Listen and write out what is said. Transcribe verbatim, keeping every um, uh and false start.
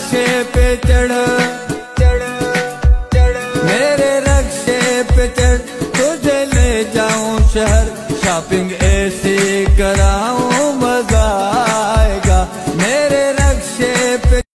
रक्शे पे चढ़ चढ़ चढ़ मेरे रक्शे पे चढ़, तुझे ले जाऊं शहर शॉपिंग